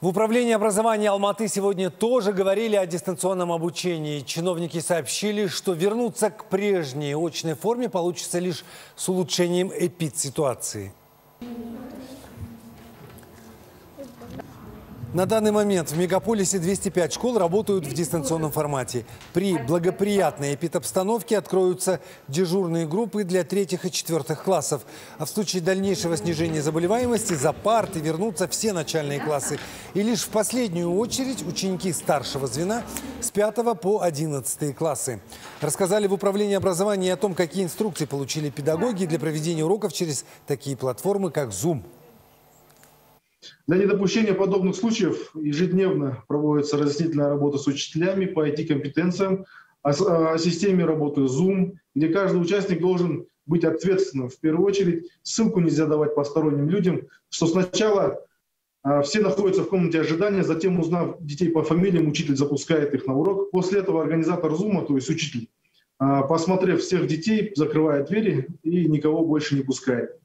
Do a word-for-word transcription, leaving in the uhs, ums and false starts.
В управлении образования Алматы сегодня тоже говорили о дистанционном обучении. Чиновники сообщили, что вернуться к прежней очной форме получится лишь с улучшением эпидситуации. На данный момент в мегаполисе двести пять школ работают в дистанционном формате. При благоприятной эпидобстановке откроются дежурные группы для третьих и четвертых классов. А в случае дальнейшего снижения заболеваемости за парты вернутся все начальные классы. И лишь в последнюю очередь ученики старшего звена с пятого по одиннадцатый классы. Рассказали в управлении образования о том, какие инструкции получили педагоги для проведения уроков через такие платформы, как Zoom. Для недопущения подобных случаев ежедневно проводится разъяснительная работа с учителями по ай ти-компетенциям, о, о системе работы Zoom, где каждый участник должен быть ответственным. В первую очередь, ссылку нельзя давать посторонним людям, что сначала а, все находятся в комнате ожидания, затем, узнав детей по фамилиям, учитель запускает их на урок. После этого организатор Zoom, то есть учитель, а, посмотрев всех детей, закрывает двери и никого больше не пускает.